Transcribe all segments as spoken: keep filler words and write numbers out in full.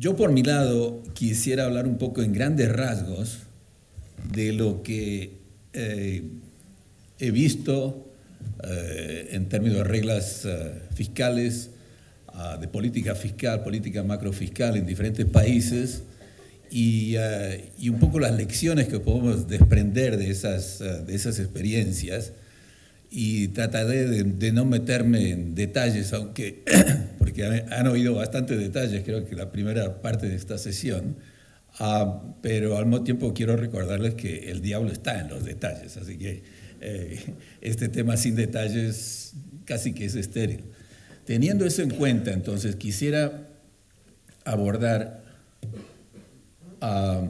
Yo por mi lado quisiera hablar un poco en grandes rasgos de lo que eh, he visto eh, en términos de reglas eh, fiscales, uh, de política fiscal, política macrofiscal en diferentes países y, uh, y un poco las lecciones que podemos desprender de esas, uh, de esas experiencias. Y trataré de, de no meterme en detalles, aunque porque han oído bastantes detalles, creo que la primera parte de esta sesión, uh, pero al mismo tiempo quiero recordarles que el diablo está en los detalles, así que eh, este tema sin detalles casi que es estéril. Teniendo eso en cuenta, entonces, quisiera abordar uh,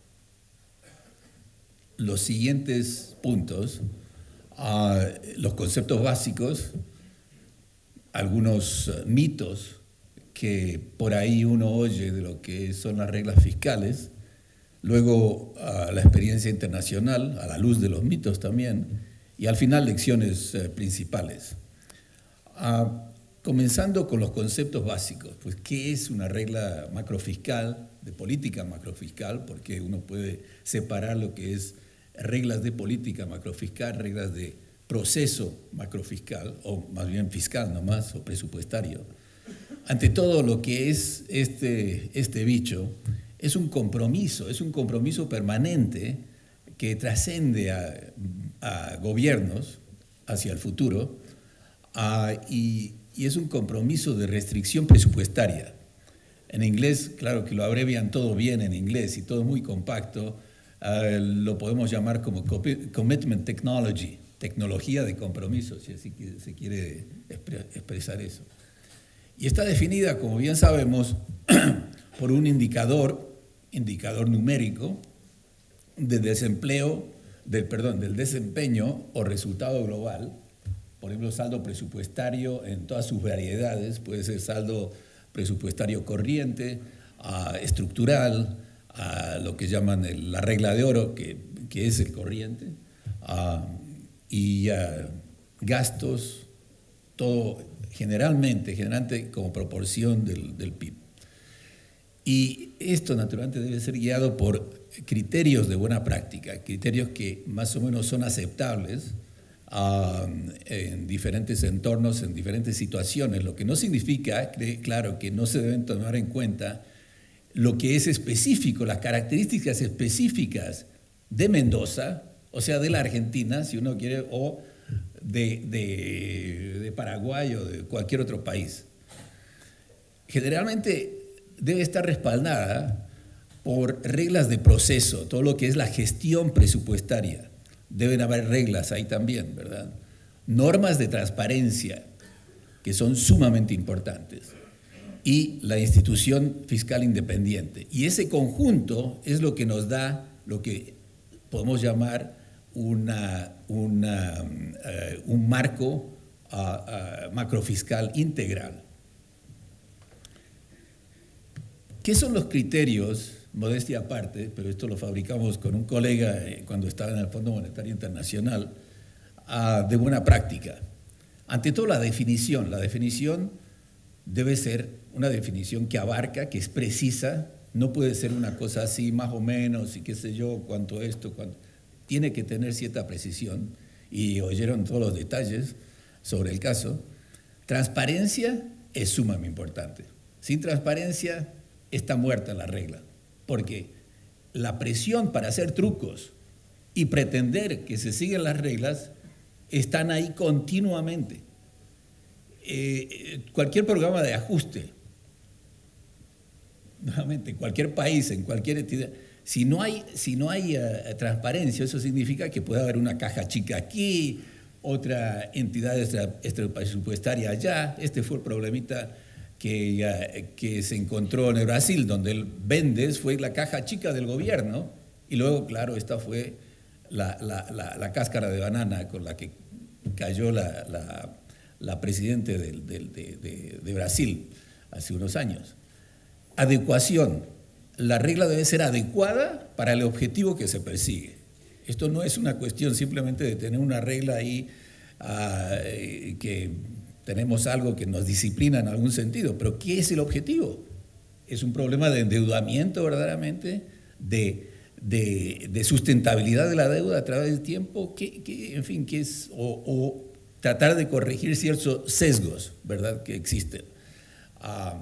los siguientes puntos. Uh, los conceptos básicos, algunos uh, mitos que por ahí uno oye de lo que son las reglas fiscales, luego uh, la experiencia internacional, a la luz de los mitos también, y al final lecciones uh, principales. Uh, comenzando con los conceptos básicos, pues ¿qué es una regla macrofiscal, de política macrofiscal? Porque uno puede separar lo que es reglas de política macrofiscal, reglas de proceso macrofiscal, o más bien fiscal nomás, o presupuestario. Ante todo, lo que es este, este bicho es un compromiso, es un compromiso permanente que trascende a, a gobiernos hacia el futuro a, y, y es un compromiso de restricción presupuestaria. En inglés, claro que lo abrevian todo bien en inglés y todo muy compacto. Uh, lo podemos llamar como commitment technology, tecnología de compromiso, si así se quiere expresar eso. Y está definida, como bien sabemos, por un indicador, indicador numérico de desempleo, del, perdón, del desempeño o resultado global. Por ejemplo, saldo presupuestario en todas sus variedades, puede ser saldo presupuestario corriente, uh, estructural, a lo que llaman el, la regla de oro, que, que es el corriente, uh, y uh, gastos, todo generalmente, generalmente como proporción del, del P I B. Y esto naturalmente debe ser guiado por criterios de buena práctica, criterios que más o menos son aceptables uh, en diferentes entornos, en diferentes situaciones, lo que no significa, claro, que no se deben tomar en cuenta lo que es específico, las características específicas de Mendoza, o sea, de la Argentina, si uno quiere, o de, de, de Paraguay o de cualquier otro país. Generalmente debe estar respaldada por reglas de proceso, todo lo que es la gestión presupuestaria. Deben haber reglas ahí también, ¿verdad? Normas de transparencia, que son sumamente importantes, y la institución fiscal independiente. Y ese conjunto es lo que nos da lo que podemos llamar una, una, uh, un marco uh, uh, macrofiscal integral. ¿Qué son los criterios, modestia aparte, pero esto lo fabricamos con un colega eh, cuando estaba en el Fondo Monetario Internacional, uh, de buena práctica? Ante todo, la definición. La definición debe ser una definición que abarca, que es precisa, no puede ser una cosa así más o menos y qué sé yo, cuánto esto, cuánto. Tiene que tener cierta precisión y oyeron todos los detalles sobre el caso. Transparencia es sumamente importante. Sin transparencia está muerta la regla, porque la presión para hacer trucos y pretender que se siguen las reglas están ahí continuamente. Eh, cualquier programa de ajuste, nuevamente, cualquier país, en cualquier entidad, si no hay, si no hay uh, transparencia, eso significa que puede haber una caja chica aquí, otra entidad extrapresupuestaria allá. Este fue el problemita que, uh, que se encontró en el Brasil, donde el Bendes fue la caja chica del gobierno, y luego, claro, esta fue la, la, la, la cáscara de banana con la que cayó la, la, la presidenta de, de, de, de Brasil hace unos años. Adecuación. La regla debe ser adecuada para el objetivo que se persigue. Esto no es una cuestión simplemente de tener una regla ahí uh, que tenemos algo que nos disciplina en algún sentido, pero ¿qué es el objetivo? es un problema de endeudamiento verdaderamente, de, de, de sustentabilidad de la deuda a través del tiempo, que, que en fin, que es, o, o tratar de corregir ciertos sesgos, ¿verdad?, que existen. Uh,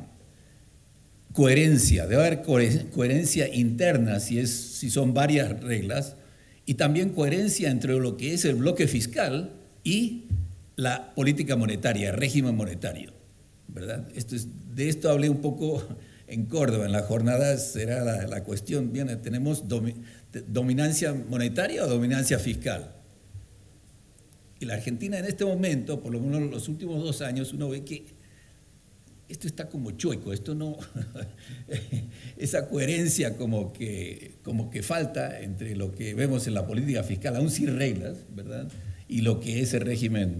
coherencia, debe haber coherencia interna si, es, si son varias reglas, y también coherencia entre lo que es el bloque fiscal y la política monetaria, el régimen monetario, ¿verdad? Esto es, de esto hablé un poco en Córdoba, en la jornada será la, la cuestión, bien, ¿tenemos domi, dominancia monetaria o dominancia fiscal? Y la Argentina en este momento, por lo menos en los últimos dos años, uno ve que esto está como chueco, esto no, esa coherencia como que, como que falta entre lo que vemos en la política fiscal, aún sin reglas, ¿verdad?, y lo que es el régimen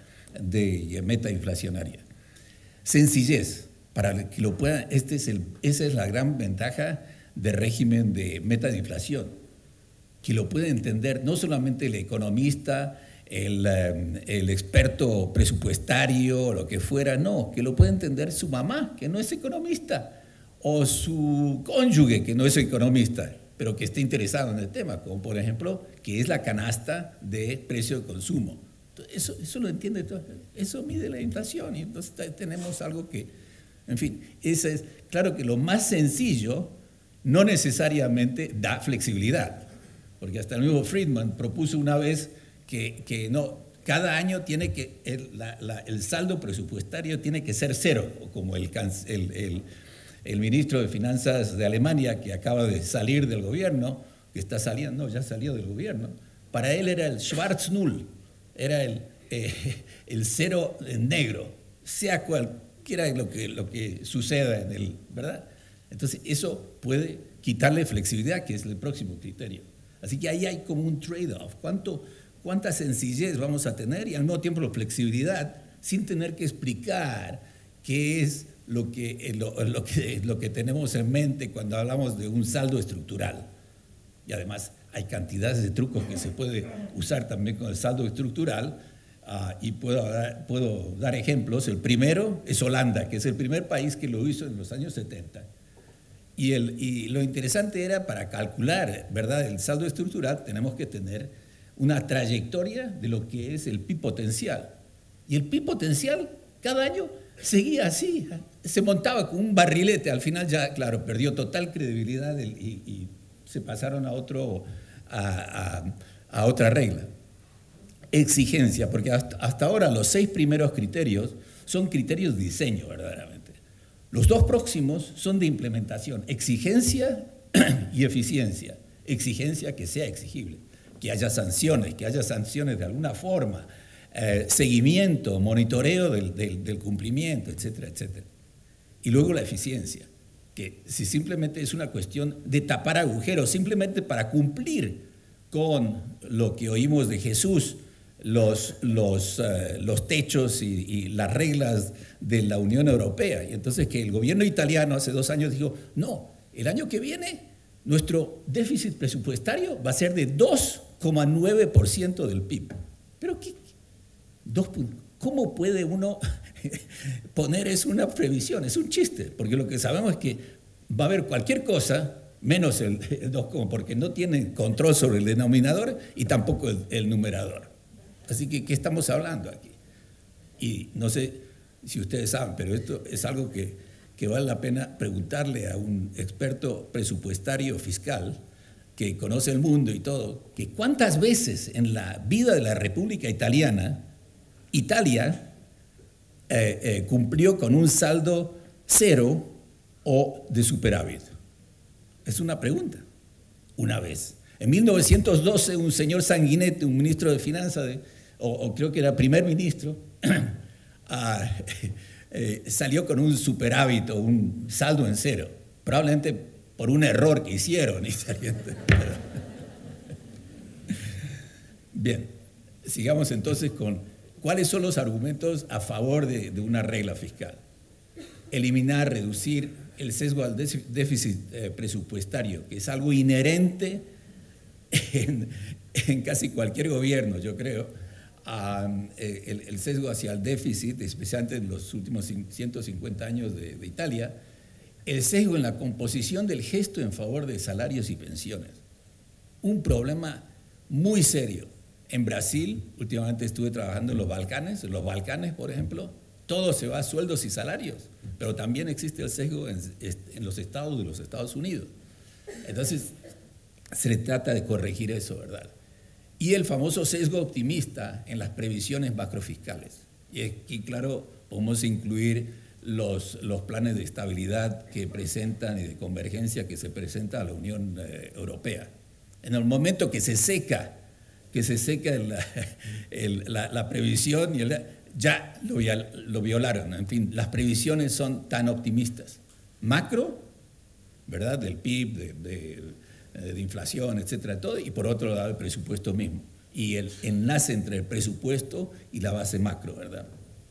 de meta inflacionaria. Sencillez, para que lo puedan, este es el, esa es la gran ventaja del régimen de meta de inflación, que lo puede entender no solamente el economista, el, el experto presupuestario, lo que fuera, no, que lo puede entender su mamá, que no es economista, o su cónyuge, que no es economista, pero que esté interesado en el tema, como por ejemplo, que es la canasta de precio de consumo. Eso, eso lo entiende todo, eso mide la inflación, y entonces tenemos algo que, en fin, ese es, claro que lo más sencillo no necesariamente da flexibilidad, porque hasta el mismo Friedman propuso una vez que, que no, cada año tiene que, el, la, la, el saldo presupuestario tiene que ser cero, como el, el, el, el ministro de Finanzas de Alemania, que acaba de salir del gobierno, que está saliendo, no, ya salió del gobierno, para él era el Schwarz Null, era el, eh, el cero en negro, sea cualquiera lo que, lo que suceda en el, ¿verdad? Entonces eso puede quitarle flexibilidad, que es el próximo criterio. Así que ahí hay como un trade-off, ¿cuánto, cuánta sencillez vamos a tener y al mismo tiempo la flexibilidad sin tener que explicar qué es lo que, lo, lo que, lo que tenemos en mente cuando hablamos de un saldo estructural. Y además hay cantidades de trucos que se puede usar también con el saldo estructural, uh, y puedo dar, puedo dar ejemplos. El primero es Holanda, que es el primer país que lo hizo en los años setenta. Y, el, y lo interesante era, para calcular, ¿verdad?, el saldo estructural, tenemos que tener una trayectoria de lo que es el P I B potencial. Y el P I B potencial cada año seguía así, se montaba con un barrilete. Al final ya, claro, perdió total credibilidad y, y se pasaron a, otro, a, a, a otra regla. Exigencia, porque hasta, hasta ahora los seis primeros criterios son criterios de diseño, verdaderamente. Los dos próximos son de implementación, exigencia y eficiencia. Exigencia, que sea exigible, que haya sanciones, que haya sanciones de alguna forma, eh, seguimiento, monitoreo del, del, del cumplimiento, etcétera, etcétera. Y luego la eficiencia, que si simplemente es una cuestión de tapar agujeros, simplemente para cumplir con lo que oímos de Jesús, los, los, uh, los techos y, y las reglas de la Unión Europea. Y entonces que el gobierno italiano hace dos años dijo, no, el año que viene nuestro déficit presupuestario va a ser de dos coma nueve por ciento del P I B. ¿Pero qué? Dos, ¿cómo puede uno poner eso una previsión? Es un chiste, porque lo que sabemos es que va a haber cualquier cosa menos el, el dos, porque no tienen control sobre el denominador y tampoco el, el numerador. Así que, ¿qué estamos hablando aquí? Y no sé si ustedes saben, pero esto es algo que, que vale la pena preguntarle a un experto presupuestario fiscal que conoce el mundo y todo, que cuántas veces en la vida de la República Italiana, Italia eh, eh, cumplió con un saldo cero o de superávit. Es una pregunta. Una vez. En mil novecientos doce, un señor Sanguinetti, un ministro de Finanzas, de, o, o creo que era primer ministro, uh, eh, salió con un superávit o un saldo en cero, probablemente por un error que hicieron. Bien, sigamos entonces con cuáles son los argumentos a favor de, de una regla fiscal. Eliminar, reducir el sesgo al déficit eh, presupuestario, que es algo inherente en, en casi cualquier gobierno, yo creo. Um, el, el sesgo hacia el déficit, especialmente en los últimos ciento cincuenta años de, de Italia, el sesgo en la composición del gesto en favor de salarios y pensiones. Un problema muy serio. En Brasil, últimamente estuve trabajando en los Balcanes, en los Balcanes, por ejemplo, todo se va a sueldos y salarios, pero también existe el sesgo en, en los estados de los Estados Unidos. Entonces, se trata de corregir eso, ¿verdad? Y el famoso sesgo optimista en las previsiones macrofiscales. Y aquí, claro, podemos incluir los, los planes de estabilidad que presentan y de convergencia que se presenta a la Unión eh, Europea. En el momento que se seca, que se seca el, el, la, la previsión, y el, ya lo, lo violaron. En fin, las previsiones son tan optimistas. Macro, ¿verdad? Del P I B, de, de, de inflación, etcétera, todo, y por otro lado el presupuesto mismo. Y el enlace entre el presupuesto y la base macro, ¿verdad?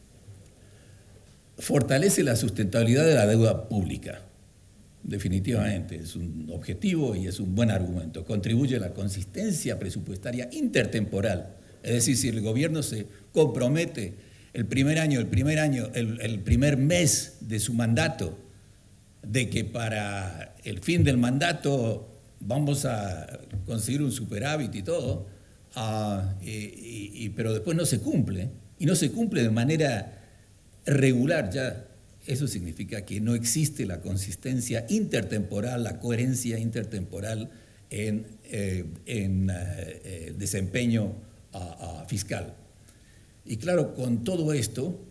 Fortalece la sustentabilidad de la deuda pública. Definitivamente, es un objetivo y es un buen argumento. Contribuye a la consistencia presupuestaria intertemporal. Es decir, si el gobierno se compromete el primer año, el primer año, el, el primer mes de su mandato, de que para el fin del mandato vamos a conseguir un superávit y todo, uh, y, y, y, pero después no se cumple, y no se cumple de manera regular ya. Eso significa que no existe la consistencia intertemporal, la coherencia intertemporal en, eh, en eh, desempeño uh, uh, fiscal. Y claro, con todo esto,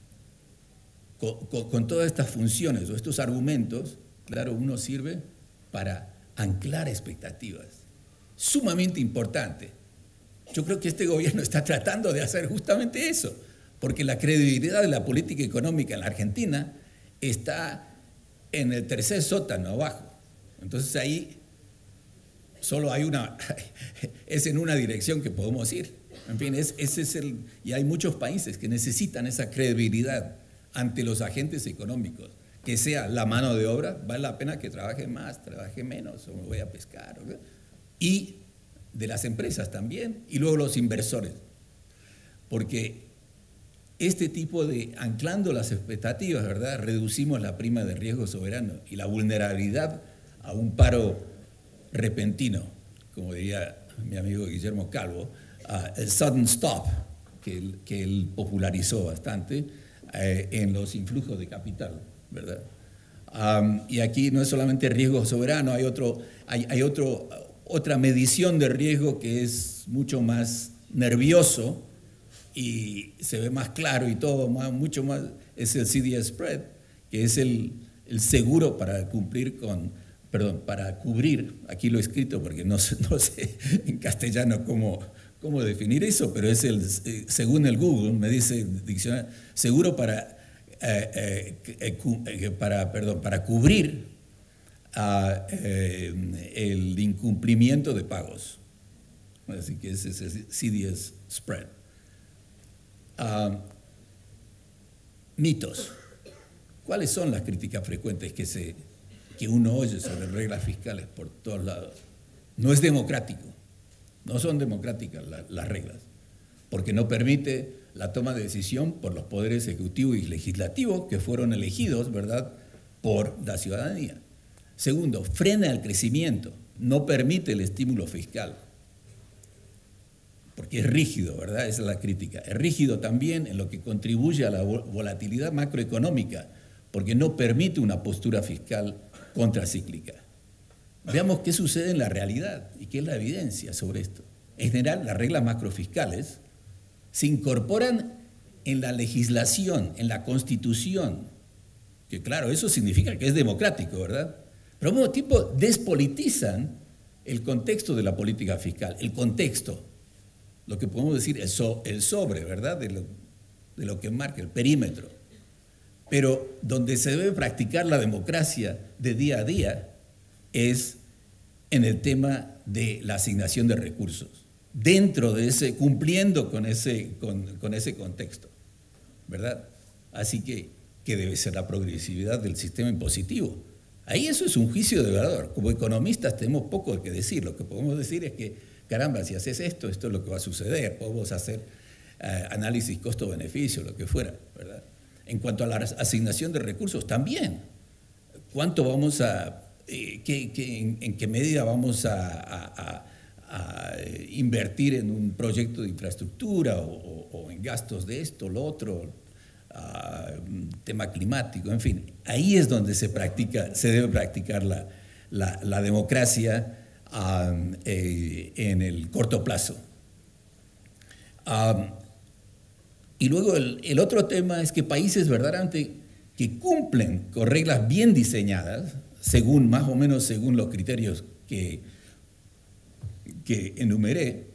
con, con, con todas estas funciones o estos argumentos, claro, uno sirve para anclar expectativas. Sumamente importante. Yo creo que este gobierno está tratando de hacer justamente eso, porque la credibilidad de la política económica en la Argentina está en el tercer sótano abajo. Entonces ahí solo hay una, es en una dirección que podemos ir. En fin, es, ese es el, y hay muchos países que necesitan esa credibilidad ante los agentes económicos, que sea la mano de obra, vale la pena que trabaje más, trabaje menos, o me voy a pescar, ¿okay? Y de las empresas también, y luego los inversores, porque este tipo de, anclando las expectativas, ¿verdad?, reducimos la prima de riesgo soberano y la vulnerabilidad a un paro repentino, como diría mi amigo Guillermo Calvo, uh, el sudden stop, que él, que él popularizó bastante eh, en los influjos de capital, ¿verdad? Um, y aquí no es solamente riesgo soberano, hay, otro, hay, hay otro, otra medición de riesgo que es mucho más nervioso, y se ve más claro y todo, más, mucho más, es el C D S spread, que es el, el seguro para cumplir con, perdón, para cubrir, aquí lo he escrito porque no, no sé en castellano cómo, cómo definir eso, pero es el, según el Google, me dice el diccionario, seguro para, eh, eh, eh, para, perdón, para cubrir uh, eh, el incumplimiento de pagos. Así que ese es el C D S spread. Uh, mitos. ¿Cuáles son las críticas frecuentes que, se, que uno oye sobre reglas fiscales por todos lados? No es democrático, no son democráticas la, las reglas, porque no permite la toma de decisión por los poderes ejecutivo y legislativo que fueron elegidos, ¿verdad?, por la ciudadanía. Segundo, frena el crecimiento, no permite el estímulo fiscal, porque es rígido, ¿verdad? Esa es la crítica. Es rígido también en lo que contribuye a la volatilidad macroeconómica, porque no permite una postura fiscal contracíclica. Veamos qué sucede en la realidad y qué es la evidencia sobre esto. En general, las reglas macrofiscales se incorporan en la legislación, en la Constitución, que claro, eso significa que es democrático, ¿verdad? Pero al mismo tiempo despolitizan el contexto de la política fiscal, el contexto, lo que podemos decir el, so, el sobre, ¿verdad?, de lo, de lo que marca el perímetro. Pero donde se debe practicar la democracia de día a día es en el tema de la asignación de recursos, dentro de ese, cumpliendo con ese, con, con ese contexto, ¿verdad? Así que, que debe ser la progresividad del sistema impositivo. Ahí eso es un juicio de valor. Como economistas tenemos poco que decir. Lo que podemos decir es que caramba, si haces esto, esto es lo que va a suceder. Podemos hacer eh, análisis costo-beneficio, lo que fuera, ¿verdad? En cuanto a la asignación de recursos, también. cuánto vamos a, eh, qué, qué, en, en qué medida vamos a, a, a, a invertir en un proyecto de infraestructura o, o, o en gastos de esto, lo otro, uh, tema climático, en fin. Ahí es donde se practica, se debe practicar la, la, la democracia um, eh, en el corto plazo. Um, y luego el, el otro tema es que países verdaderamente que cumplen con reglas bien diseñadas, según más o menos según los criterios que, que enumeré,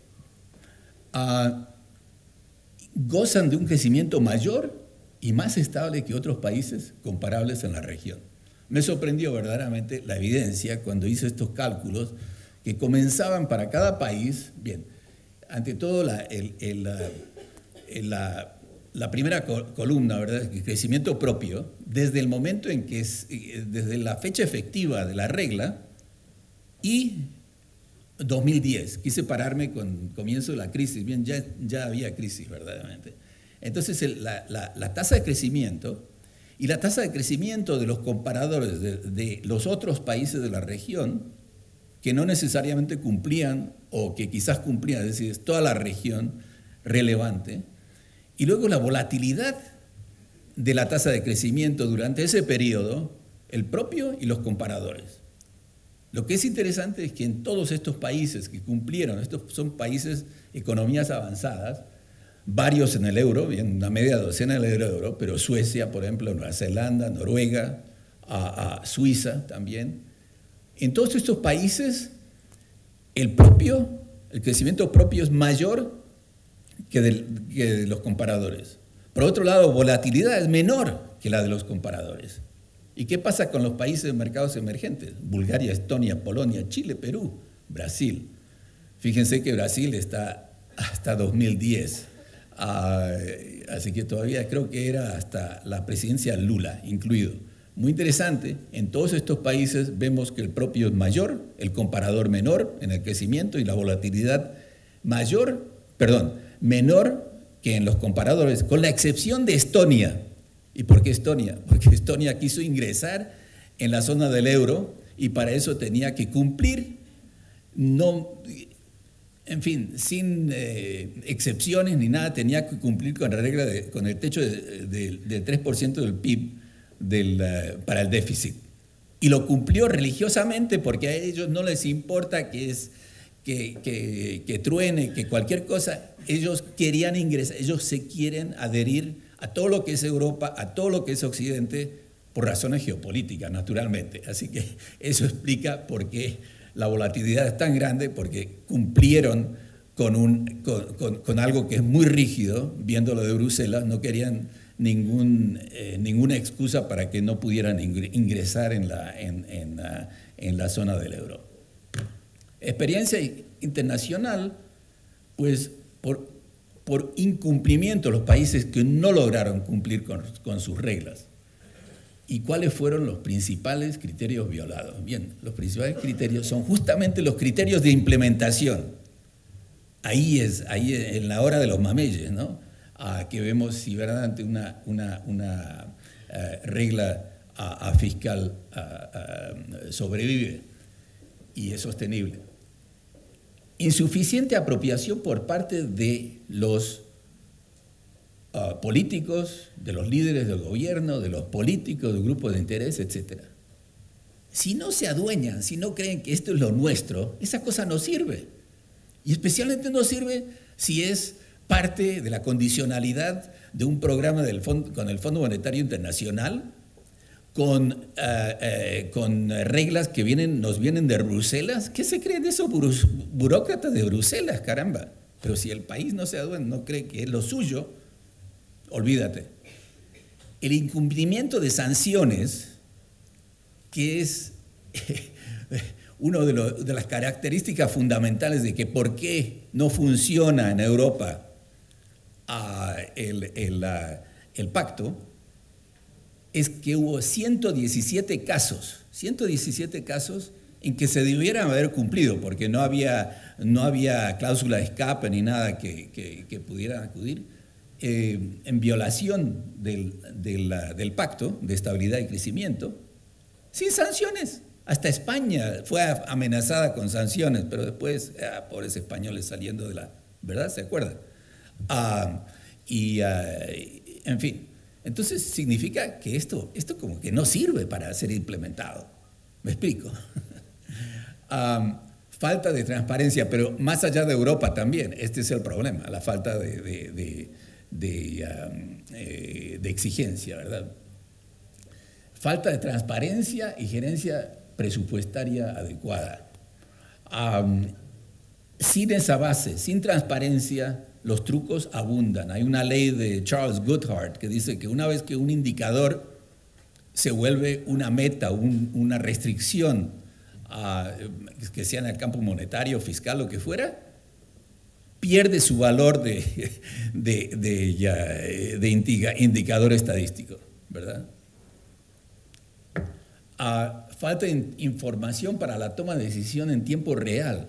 uh, gozan de un crecimiento mayor y más estable que otros países comparables en la región. Me sorprendió verdaderamente la evidencia cuando hice estos cálculos que comenzaban para cada país, bien, ante todo la, el, el, el, la, la primera columna, ¿verdad?, el crecimiento propio, desde el momento en que es, desde la fecha efectiva de la regla y dos mil diez, quise pararme con el comienzo de la crisis, bien, ya, ya había crisis verdaderamente. Entonces el, la, la, la tasa de crecimiento y la tasa de crecimiento de los comparadores de, de los otros países de la región que no necesariamente cumplían o que quizás cumplían, es decir, es toda la región relevante, y luego la volatilidad de la tasa de crecimiento durante ese periodo, el propio y los comparadores. Lo que es interesante es que en todos estos países que cumplieron, estos son países, economías avanzadas, varios en el euro, bien, una media docena en el euro, pero Suecia, por ejemplo, Nueva Zelanda, Noruega, a, a Suiza también. En todos estos países, el propio, el crecimiento propio es mayor que de, que de los comparadores. Por otro lado, volatilidad es menor que la de los comparadores. ¿Y qué pasa con los países de mercados emergentes? Bulgaria, Estonia, Polonia, Chile, Perú, Brasil. Fíjense que Brasil está hasta dos mil diez. Uh, así que todavía creo que era hasta la presidencia Lula incluido. Muy interesante, en todos estos países vemos que el propio es mayor, el comparador menor en el crecimiento y la volatilidad mayor, perdón, menor que en los comparadores, con la excepción de Estonia. ¿Y por qué Estonia? Porque Estonia quiso ingresar en la zona del euro y para eso tenía que cumplir, no... En fin, sin eh, excepciones ni nada, tenía que cumplir con la regla, de, con el techo de, de, del tres por ciento del P I B del, uh, para el déficit. Y lo cumplió religiosamente porque a ellos no les importa que, es, que, que, que truene, que cualquier cosa. Ellos querían ingresar, ellos se quieren adherir a todo lo que es Europa, a todo lo que es Occidente, por razones geopolíticas, naturalmente. Así que eso explica por qué la volatilidad es tan grande, porque cumplieron con, un, con, con, con algo que es muy rígido, viéndolo de Bruselas, no querían ningún, eh, ninguna excusa para que no pudieran ingresar en la, en, en, la, en la zona del euro. Experiencia internacional, pues por, por incumplimiento, los países que no lograron cumplir con, con sus reglas. ¿Y cuáles fueron los principales criterios violados? Bien, los principales criterios son justamente los criterios de implementación. Ahí es, ahí es en la hora de los mameyes, ¿no? Ah, que vemos si verdaderamente una, una, una uh, regla uh, uh, fiscal uh, uh, sobrevive y es sostenible. Insuficiente apropiación por parte de los Uh, políticos, de los líderes del gobierno, de los políticos, de grupos de interés, etcétera. Si no se adueñan, si no creen que esto es lo nuestro, esa cosa no sirve. Y especialmente no sirve si es parte de la condicionalidad de un programa del fondo, con el Fondo Monetario Internacional, con, uh, uh, con reglas que vienen, nos vienen de Bruselas. ¿Qué se creen de esos burócratas de Bruselas, caramba? Pero si el país no se adueña, no cree que es lo suyo, olvídate. El incumplimiento de sanciones, que es una de, lo, de las características fundamentales de que por qué no funciona en Europa uh, el, el, uh, el pacto, es que hubo ciento diecisiete casos, ciento diecisiete casos en que se debieran haber cumplido, porque no había, no había cláusula de escape ni nada que, que, que pudieran acudir. Eh, en violación del, del, del pacto de estabilidad y crecimiento, sin sanciones. Hasta España fue amenazada con sanciones, pero después, ah, pobres españoles saliendo de la... ¿Verdad? ¿Se acuerdan? Ah, y, ah, en fin, entonces significa que esto, esto como que no sirve para ser implementado. ¿Me explico? ah, falta de transparencia, pero más allá de Europa también, este es el problema, la falta de, de, de, de, um, eh, de exigencia, ¿verdad? Falta de transparencia y gerencia presupuestaria adecuada. Um, sin esa base, sin transparencia, los trucos abundan. Hay una ley de Charles Goodhart que dice que una vez que un indicador se vuelve una meta, un, una restricción, uh, que sea en el campo monetario, fiscal, lo que fuera, pierde su valor de, de, de, ya, de indicador estadístico, ¿verdad? Uh, falta de información para la toma de decisión en tiempo real.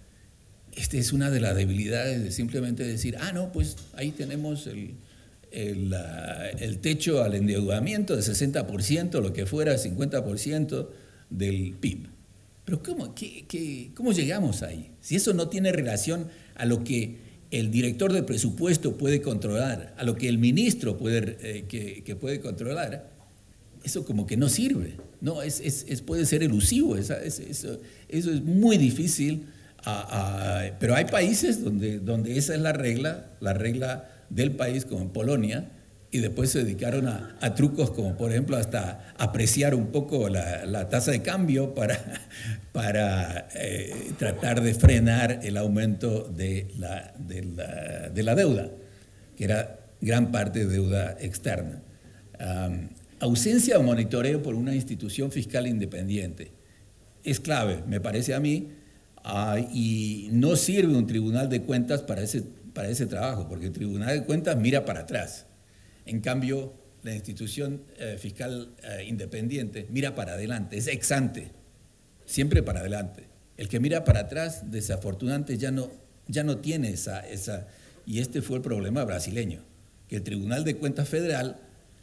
Esta es una de las debilidades de simplemente decir, ah, no, pues ahí tenemos el, el, uh, el techo al endeudamiento de sesenta por ciento, lo que fuera, cincuenta por ciento del P I B. Pero ¿cómo, qué, qué, ¿cómo llegamos ahí? Si eso no tiene relación a lo que el director del presupuesto puede controlar, a lo que el ministro puede, eh, que, que puede controlar, eso como que no sirve. No, es, es, es, puede ser elusivo, es, es, eso, eso es muy difícil. Uh, uh, pero hay países donde, donde esa es la regla, la regla del país, como en Polonia, y después se dedicaron a, a trucos como, por ejemplo, hasta apreciar un poco la, la tasa de cambio para, para eh, tratar de frenar el aumento de la, de, la, de la deuda, que era gran parte de deuda externa. Um, ausencia de monitoreo por una institución fiscal independiente es clave, me parece a mí. Uh, y no sirve un tribunal de cuentas para ese, para ese trabajo, porque el tribunal de cuentas mira para atrás. En cambio, la institución eh, fiscal eh, independiente mira para adelante, es ex ante, siempre para adelante. El que mira para atrás, desafortunadamente, ya no, ya no tiene esa, esa... Y este fue el problema brasileño, que el Tribunal de Cuentas Federal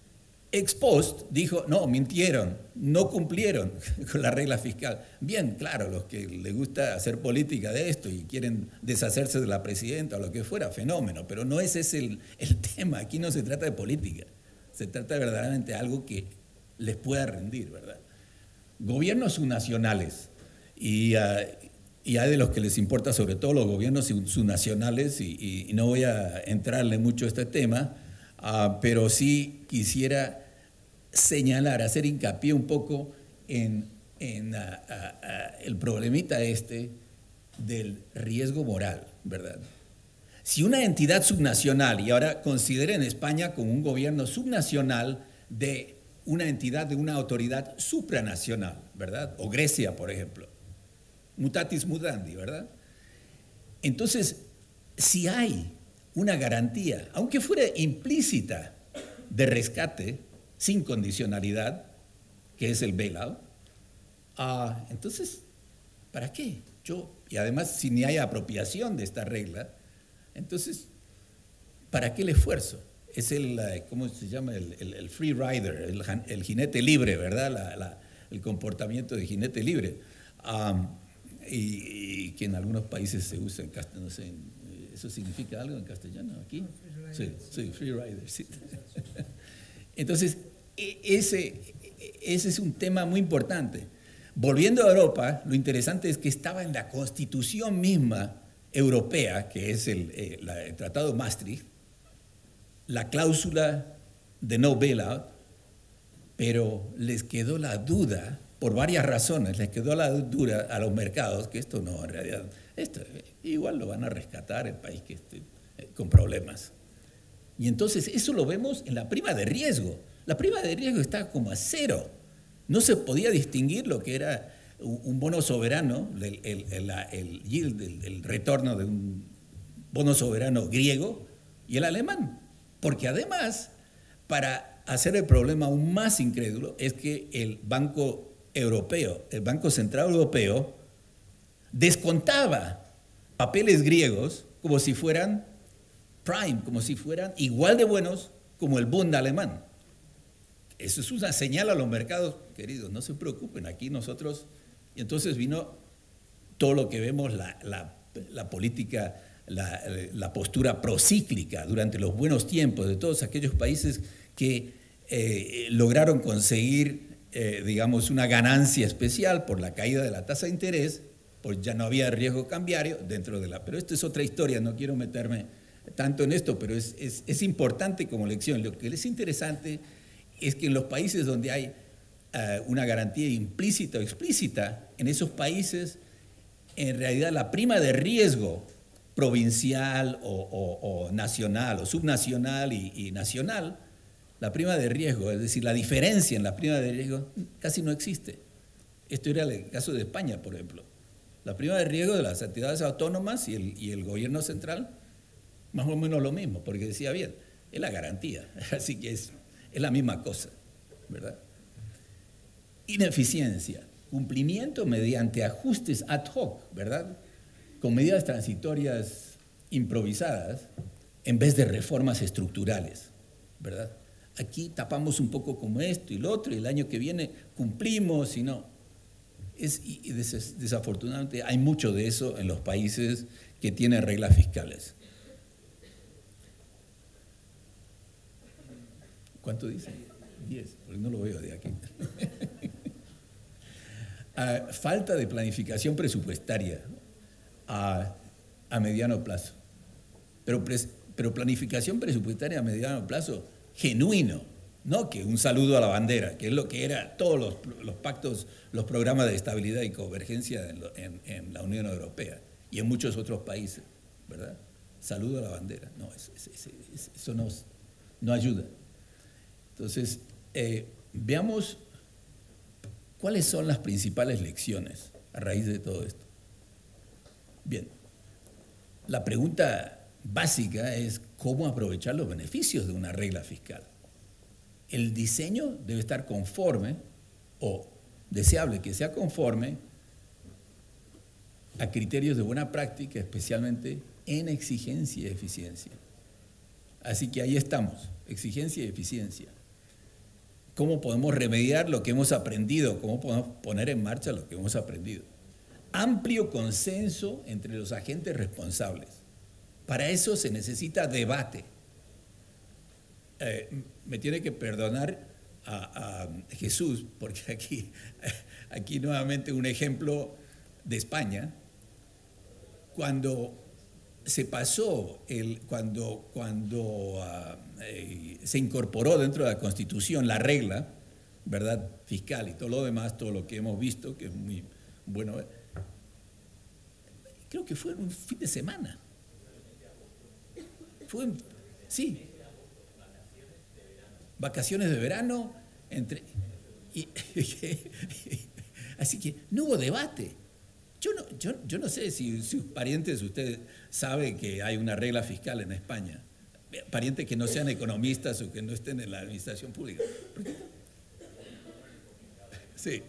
ex post dijo, no, mintieron, no cumplieron con la regla fiscal. Bien, claro, los que les gusta hacer política de esto y quieren deshacerse de la presidenta o lo que fuera, fenómeno, pero no ese es el, el tema. Aquí no se trata de política, se trata de verdaderamente algo que les pueda rendir, ¿verdad? Gobiernos subnacionales, y, uh, y hay de los que les importa sobre todo los gobiernos subnacionales, y, y, y no voy a entrarle mucho a este tema, uh, pero sí quisiera señalar, hacer hincapié un poco en, en uh, uh, uh, el problemita este del riesgo moral, ¿verdad? Si una entidad subnacional, y ahora consideren España como un gobierno subnacional de una entidad de una autoridad supranacional, ¿verdad? O Grecia, por ejemplo. Mutatis mutandi, ¿verdad? Entonces, si hay una garantía, aunque fuera implícita, de rescate sin condicionalidad, que es el bailout, uh, entonces, ¿para qué? Yo, y además, si ni hay apropiación de esta regla, entonces, ¿para qué el esfuerzo? Es el, ¿cómo se llama? El, el, el free rider, el, el jinete libre, ¿verdad? La, la, el comportamiento de jinete libre. Um, y, y que en algunos países se usa en castellano, no sé, ¿eso significa algo en castellano aquí? Sí, sí, free rider, sí. Entonces, ese, ese es un tema muy importante. Volviendo a Europa, lo interesante es que estaba en la Constitución misma europea, que es el, el, el Tratado de Maastricht, la cláusula de no bailout, pero les quedó la duda, por varias razones, les quedó la duda a los mercados, que esto no, en realidad, esto igual lo van a rescatar el país que esté con problemas. Y entonces eso lo vemos en la prima de riesgo. La prima de riesgo está como a cero. No se podía distinguir lo que era un bono soberano, el, el, el, el yield, el, el retorno de un bono soberano griego y el alemán. Porque además, para hacer el problema aún más incrédulo, es que el Banco Europeo, el Banco Central Europeo, descontaba papeles griegos como si fueran prime, como si fueran igual de buenos como el Bund alemán. eso es una señal a los mercados, queridos, no se preocupen, aquí nosotros... Y entonces vino todo lo que vemos, la, la, la política, la, la postura procíclica durante los buenos tiempos de todos aquellos países que eh, lograron conseguir, eh, digamos, una ganancia especial por la caída de la tasa de interés, pues ya no había riesgo cambiario dentro de la... Pero esto es otra historia, no quiero meterme tanto en esto, pero es, es, es importante como lección. Lo que es interesante es que en los países donde hay uh, una garantía implícita o explícita, en esos países, en realidad la prima de riesgo provincial o, o, o nacional o subnacional y, y nacional, la prima de riesgo, es decir, la diferencia en la prima de riesgo casi no existe. Esto era el caso de España, por ejemplo. La prima de riesgo de las entidades autónomas y el, y el gobierno central, más o menos lo mismo, porque decía bien, es la garantía, así que es, es la misma cosa, ¿verdad? Ineficiencia, cumplimiento mediante ajustes ad hoc, ¿verdad? Con medidas transitorias improvisadas en vez de reformas estructurales, ¿verdad? Aquí tapamos un poco como esto y lo otro, y el año que viene cumplimos y no. Es, y des, desafortunadamente hay mucho de eso en los países que tienen reglas fiscales. ¿Cuánto dice? diez, porque no lo veo de aquí. uh, falta de planificación presupuestaria a, a mediano plazo. Pero, pres, pero planificación presupuestaria a mediano plazo genuino, no que un saludo a la bandera, que es lo que era todos los, los pactos, los programas de estabilidad y convergencia en, lo, en, en la Unión Europea y en muchos otros países, ¿verdad? Saludo a la bandera, no, eso, eso, eso no, no ayuda. Entonces, eh, veamos cuáles son las principales lecciones a raíz de todo esto. Bien, la pregunta básica es cómo aprovechar los beneficios de una regla fiscal. El diseño debe estar conforme, o deseable que sea conforme, a criterios de buena práctica, especialmente en exigencia y eficiencia. Así que ahí estamos, exigencia y eficiencia. ¿Cómo podemos remediar lo que hemos aprendido? ¿Cómo podemos poner en marcha lo que hemos aprendido? Amplio consenso entre los agentes responsables. Para eso se necesita debate. Eh, me tiene que perdonar a, a Jesús, porque aquí, aquí nuevamente un ejemplo de España. Cuando se pasó, el, cuando, cuando uh, eh, se incorporó dentro de la Constitución la regla, ¿verdad?, fiscal y todo lo demás, todo lo que hemos visto, que es muy bueno, creo que fue en un fin de semana. Fue en, sí. Vacaciones de verano, entre, y, así que no hubo debate. Yo no, yo, yo no sé si sus parientes, usted sabe que hay una regla fiscal en España, parientes que no sean economistas o que no estén en la administración pública. Sí.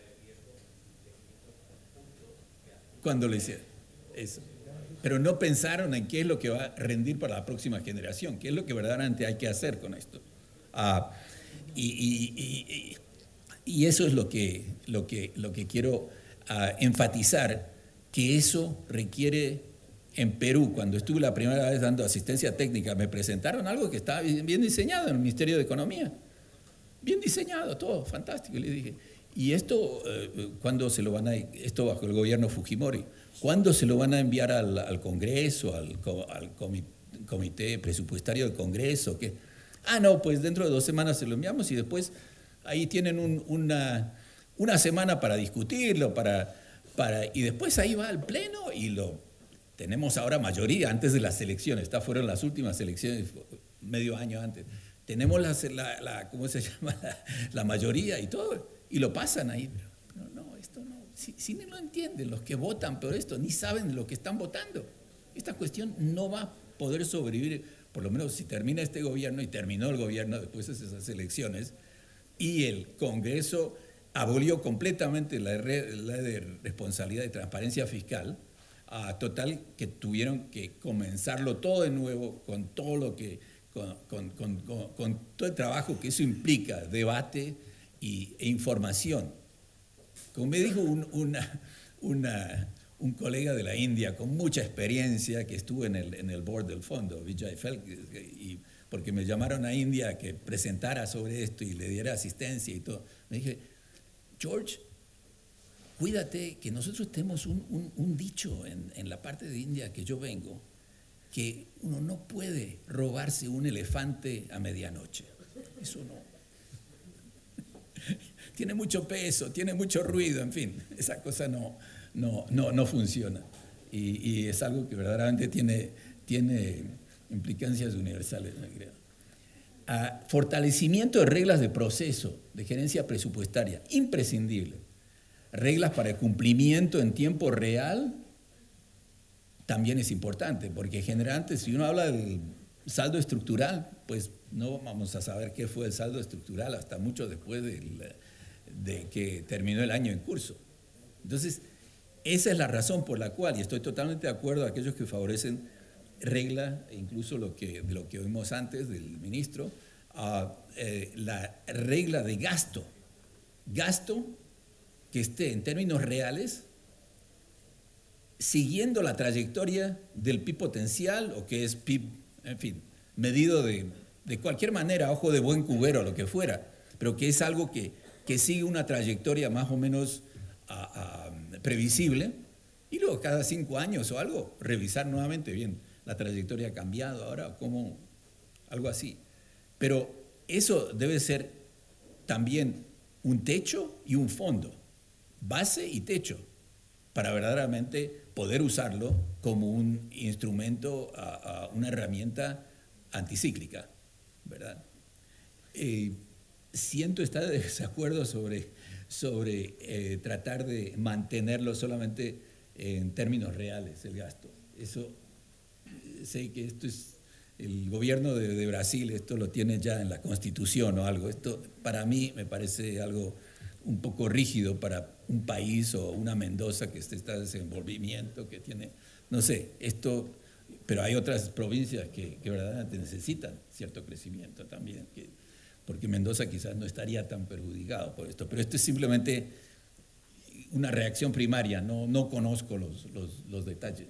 Cuando lo hicieron, eso. Pero no pensaron en qué es lo que va a rendir para la próxima generación, qué es lo que verdaderamente hay que hacer con esto. Ah, y, y, y, y eso es lo que, lo que, lo que quiero uh, enfatizar, que eso requiere. En Perú, cuando estuve la primera vez dando asistencia técnica, me presentaron algo que estaba bien, bien diseñado en el Ministerio de Economía, bien diseñado, todo, fantástico, y le dije, ¿y esto eh, cuándo se lo van a, esto bajo el gobierno Fujimori, cuándo se lo van a enviar al, al Congreso, al, al Comité Presupuestario del Congreso? ¿Qué? Ah, no, pues dentro de dos semanas se lo enviamos y después ahí tienen un, una, una semana para discutirlo, para, para, y después ahí va al Pleno y lo... Tenemos ahora mayoría antes de las elecciones, estas fueron las últimas elecciones, medio año antes. Tenemos la, la, la ¿cómo se llama? La, la mayoría y todo, y lo pasan ahí. Pero no, esto no, si, si ni lo entienden los que votan por esto, ni saben lo que están votando. Esta cuestión no va a poder sobrevivir, por lo menos si termina este gobierno, y terminó el gobierno después de esas elecciones, y el Congreso abolió completamente la ley de responsabilidad y transparencia fiscal, a total que tuvieron que comenzarlo todo de nuevo con todo lo que, con, con, con, con, con todo el trabajo que eso implica, debate y, e información. Como me dijo un, una, una, un colega de la India con mucha experiencia que estuvo en el, en el board del fondo, Vijay Felk, y porque me llamaron a India que presentara sobre esto y le diera asistencia y todo, me dije, George, cuídate que nosotros tenemos un, un, un dicho en, en la parte de India que yo vengo, que uno no puede robarse un elefante a medianoche. Eso no. Tiene mucho peso, tiene mucho ruido, en fin, esa cosa no, no, no, no funciona. Y, y es algo que verdaderamente tiene, tiene implicancias universales, me creo. Ah, fortalecimiento de reglas de proceso, de gerencia presupuestaria, imprescindible. Reglas para el cumplimiento en tiempo real también es importante, porque generalmente si uno habla del saldo estructural, pues no vamos a saber qué fue el saldo estructural hasta mucho después del, de que terminó el año en curso. Entonces, esa es la razón por la cual, y estoy totalmente de acuerdo a aquellos que favorecen regla, incluso lo que, de lo que oímos antes del ministro, uh, eh, la regla de gasto, gasto que esté en términos reales siguiendo la trayectoria del P I B potencial, o que es P I B, en fin, medido de, de cualquier manera, ojo de buen cubero, lo que fuera, pero que es algo que, que sigue una trayectoria más o menos uh, uh, previsible, y luego cada cinco años o algo, revisar nuevamente, bien, la trayectoria ha cambiado ahora, como algo así. Pero eso debe ser también un techo y un fondo, base y techo, para verdaderamente poder usarlo como un instrumento, a, a una herramienta anticíclica, ¿verdad? Eh, siento estar de desacuerdo sobre, sobre eh, tratar de mantenerlo solamente en términos reales, el gasto. Eso, sé que esto es, el gobierno de, de Brasil, esto lo tiene ya en la Constitución o algo. Esto para mí me parece algo un poco rígido para un país o una Mendoza que está en desenvolvimiento, que tiene, no sé, esto, pero hay otras provincias que, que verdaderamente necesitan cierto crecimiento también, que, porque Mendoza quizás no estaría tan perjudicado por esto, pero esto es simplemente una reacción primaria, no, no conozco los, los, los detalles.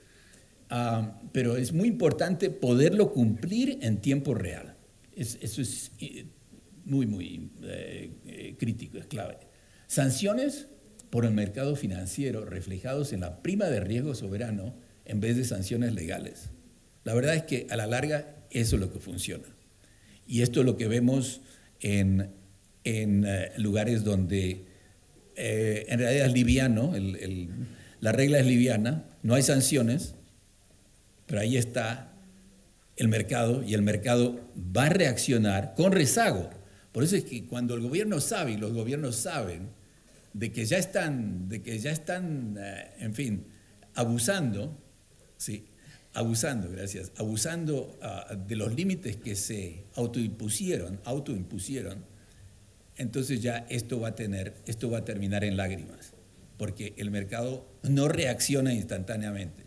Uh, pero es muy importante poderlo cumplir en tiempo real, es, eso es muy, muy eh, eh, crítico, es clave. Sanciones por el mercado financiero reflejados en la prima de riesgo soberano en vez de sanciones legales. La verdad es que a la larga eso es lo que funciona. Y esto es lo que vemos en, en eh, lugares donde eh, en realidad es liviano, el, el, la regla es liviana, no hay sanciones, pero ahí está el mercado y el mercado va a reaccionar con rezago. Por eso es que cuando el gobierno sabe y los gobiernos saben de que ya están, de que ya están, en fin, abusando, sí, abusando, gracias, abusando uh, de los límites que se autoimpusieron, autoimpusieron, entonces ya esto va a tener, esto va a terminar en lágrimas, porque el mercado no reacciona instantáneamente,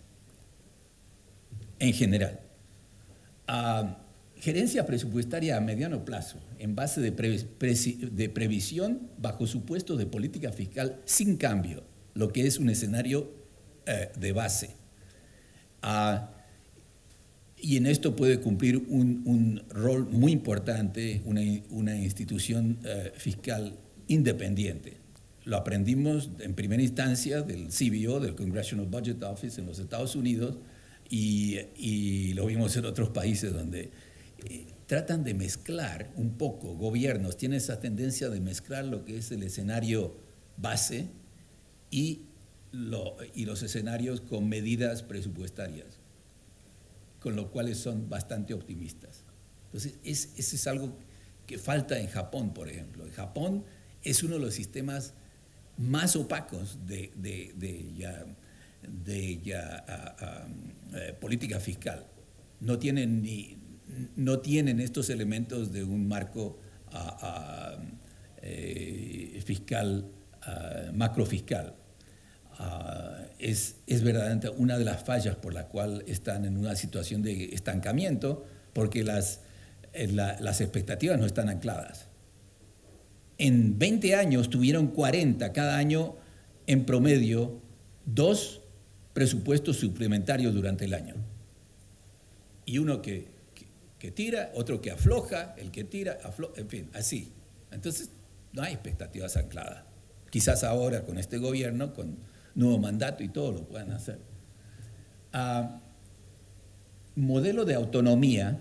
en general. Uh, Gerencia presupuestaria a mediano plazo, en base de, pre, pre, de previsión bajo supuestos de política fiscal sin cambio, lo que es un escenario eh, de base. Ah, y en esto puede cumplir un, un rol muy importante una, una institución eh, fiscal independiente. Lo aprendimos en primera instancia del C B O, del Congressional Budget Office en los Estados Unidos, y, y lo vimos en otros países donde Eh, tratan de mezclar un poco, gobiernos tienen esa tendencia de mezclar lo que es el escenario base y, lo, y los escenarios con medidas presupuestarias, con lo cual son bastante optimistas. Entonces, es, eso es algo que falta en Japón, por ejemplo. En Japón es uno de los sistemas más opacos de, de, de, ya, de ya, a, a, a, política fiscal. No tienen ni... no tienen estos elementos de un marco uh, uh, eh, fiscal, uh, macrofiscal. Uh, es, es verdaderamente una de las fallas por la cual están en una situación de estancamiento, porque las, eh, la, las expectativas no están ancladas. En veinte años tuvieron cuarenta cada año en promedio, dos presupuestos suplementarios durante el año. Y uno que, que, que tira, otro que afloja, el que tira, afloja, en fin, así. Entonces, no hay expectativas ancladas. Quizás ahora con este gobierno, con nuevo mandato y todo lo puedan hacer. Uh, modelo de autonomía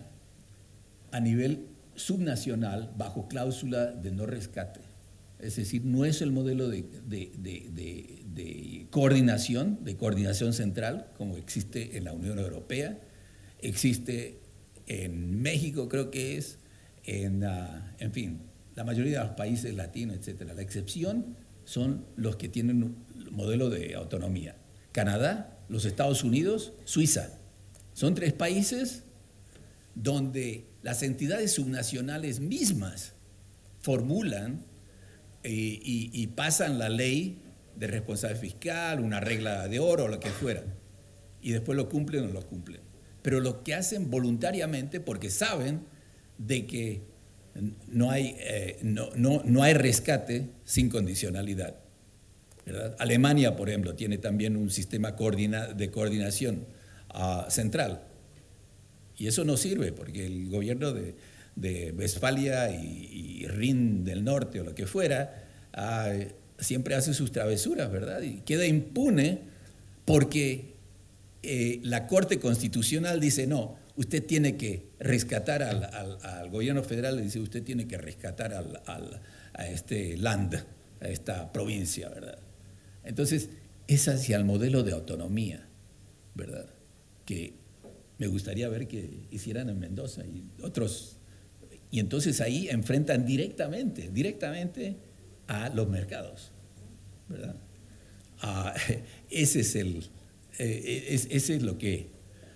a nivel subnacional bajo cláusula de no rescate. Es decir, no es el modelo de, de, de, de, de coordinación, de coordinación central, como existe en la Unión Europea, existe en México, creo que es, en, uh, en fin, la mayoría de los países latinos, etcétera. La excepción son los que tienen un modelo de autonomía. Canadá, los Estados Unidos, Suiza. Son tres países donde las entidades subnacionales mismas formulan y, y, y pasan la ley de responsabilidad fiscal, una regla de oro o lo que fuera, y después lo cumplen o no lo cumplen. Pero lo que hacen voluntariamente porque saben de que no hay, eh, no, no, no hay rescate sin condicionalidad, ¿verdad? Alemania, por ejemplo, tiene también un sistema coordina, de coordinación uh, central. Y eso no sirve porque el gobierno de, de Westfalia y, y Rin del Norte o lo que fuera uh, siempre hace sus travesuras, ¿verdad? Y queda impune porque eh, la Corte Constitucional dice no, usted tiene que rescatar al, al, al gobierno federal, le dice usted tiene que rescatar al, al, a este land, a esta provincia, ¿verdad? Entonces, es hacia el modelo de autonomía, ¿verdad? Que me gustaría ver que hicieran en Mendoza y otros. Y entonces ahí enfrentan directamente, directamente a los mercados, ¿verdad? Ah, ese es el, eh, es, ese es lo que,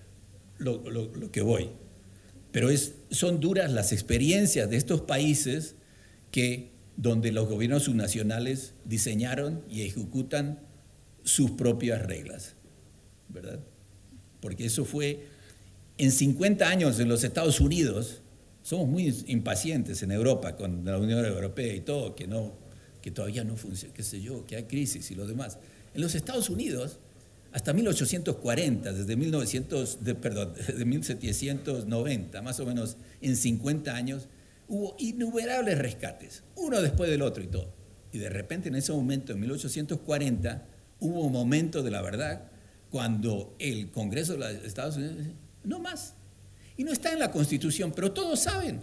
lo, lo, lo que voy. Pero es, son duras las experiencias de estos países que, donde los gobiernos subnacionales diseñaron y ejecutan sus propias reglas, ¿verdad? Porque eso fue, en cincuenta años en los Estados Unidos, somos muy impacientes en Europa con la Unión Europea y todo, que, no, que todavía no funciona, qué sé yo, que hay crisis y lo demás. En los Estados Unidos, hasta mil ochocientos cuarenta, desde mil novecientos, de, perdón, desde mil setecientos noventa, más o menos en cincuenta años, hubo innumerables rescates, uno después del otro y todo. Y de repente en ese momento, en mil ochocientos cuarenta, hubo un momento de la verdad cuando el Congreso de los Estados Unidos dice, no más. Y no está en la Constitución, pero todos saben.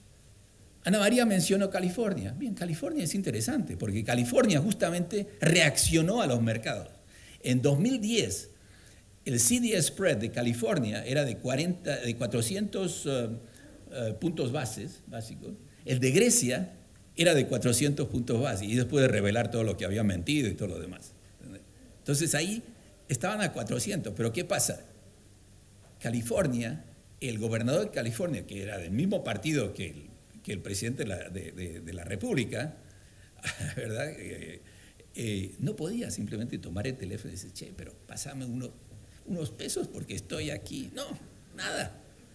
Ana María mencionó California. Bien, California es interesante, porque California justamente reaccionó a los mercados. En dos mil diez, el C D S spread de California era de, cuarenta, de cuatrocientos uh, uh, puntos bases, básicos. El de Grecia era de cuatrocientos puntos básicos, y después de revelar todo lo que había mentido y todo lo demás. Entonces ahí estaban a cuatrocientos, pero ¿qué pasa? California, el gobernador de California, que era del mismo partido que el, que el presidente de la, de, de, de la República, ¿verdad? Eh, eh, no podía simplemente tomar el teléfono y decir, che, pero pásame uno, unos pesos porque estoy aquí. No, nada.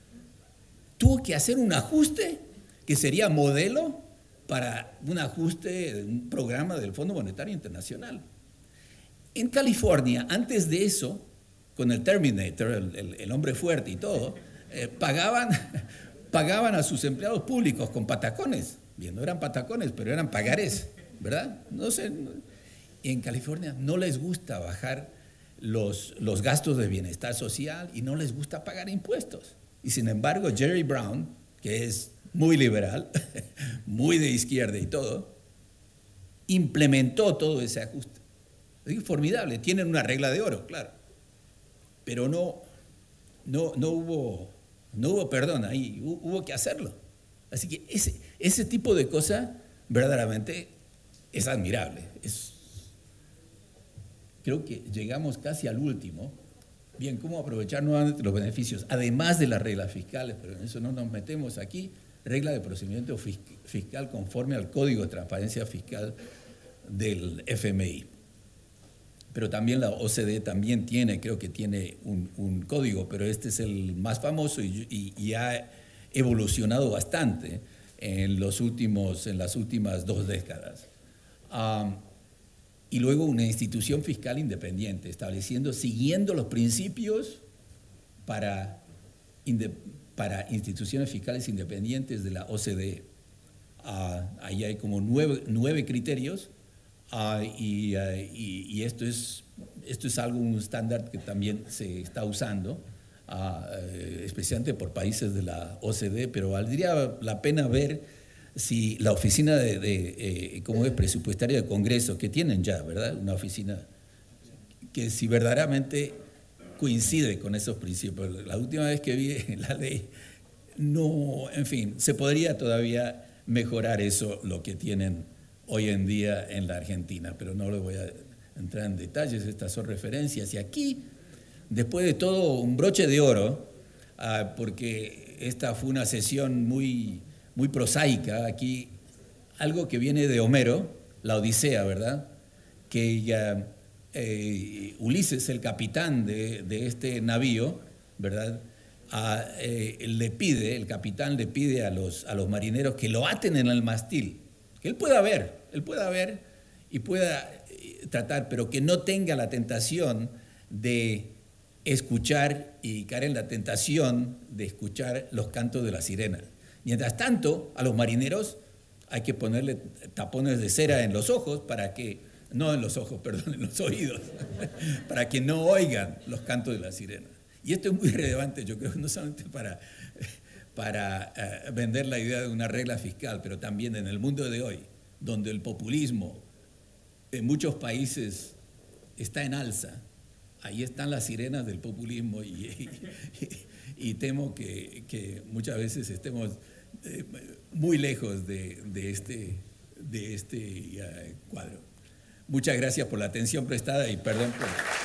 Tuvo que hacer un ajuste que sería modelo para un ajuste de un programa del Fondo Monetario Internacional. En California, antes de eso, con el Terminator, el, el, el hombre fuerte y todo, eh, pagaban, pagaban a sus empleados públicos con patacones. Bien, no eran patacones, pero eran pagarés, ¿verdad? No sé. En California no les gusta bajar los, los gastos de bienestar social y no les gusta pagar impuestos. Y sin embargo, Jerry Brown, que es muy liberal, muy de izquierda y todo, implementó todo ese ajuste. Es formidable, tienen una regla de oro, claro, pero no, no, no, hubo, no hubo perdón ahí, hubo que hacerlo. Así que ese, ese tipo de cosa verdaderamente es admirable. Es, creo que llegamos casi al último. Bien, ¿cómo aprovechar nuevamente los beneficios? Además de las reglas fiscales, pero en eso no nos metemos aquí, regla de procedimiento fiscal conforme al Código de Transparencia Fiscal del F M I. Pero también la O C D E también tiene, creo que tiene un, un código, pero este es el más famoso y, y, y, ha, evolucionado bastante en, los últimos, en las últimas dos décadas. Um, y luego una institución fiscal independiente, estableciendo, siguiendo los principios para, inde, para instituciones fiscales independientes de la O C D E. Uh, ahí hay como nueve, nueve criterios uh, y, uh, y, y esto, es, esto es algo, un estándar que también se está usando, uh, especialmente por países de la O C D E, pero valdría la pena ver si la oficina de, de eh, como es presupuestaria del Congreso, que tienen ya, ¿verdad? Una oficina que si verdaderamente coincide con esos principios. La última vez que vi la ley, no, en fin, se podría todavía mejorar eso, lo que tienen hoy en día en la Argentina, pero no le voy a entrar en detalles, estas son referencias. Y aquí, después de todo, un broche de oro, uh, porque esta fue una sesión muy, muy prosaica, aquí algo que viene de Homero, la Odisea, ¿verdad? Que ya, eh, Ulises, el capitán de, de este navío, ¿verdad? A, eh, le pide, el capitán le pide a los, a los marineros que lo aten en el mastil, que él pueda ver, él pueda ver y pueda eh, tratar, pero que no tenga la tentación de escuchar y caer en la tentación de escuchar los cantos de la sirena. Mientras tanto, a los marineros hay que ponerle tapones de cera en los ojos para que, no en los ojos, perdón, en los oídos, para que no oigan los cantos de la sirena. Y esto es muy relevante, yo creo, no solamente para, para uh, vender la idea de una regla fiscal, pero también en el mundo de hoy, donde el populismo en muchos países está en alza. Ahí están las sirenas del populismo y, y, y, y temo que, que muchas veces estemos eh, muy lejos de, de este, de este uh, cuadro. Muchas gracias por la atención prestada y perdón por...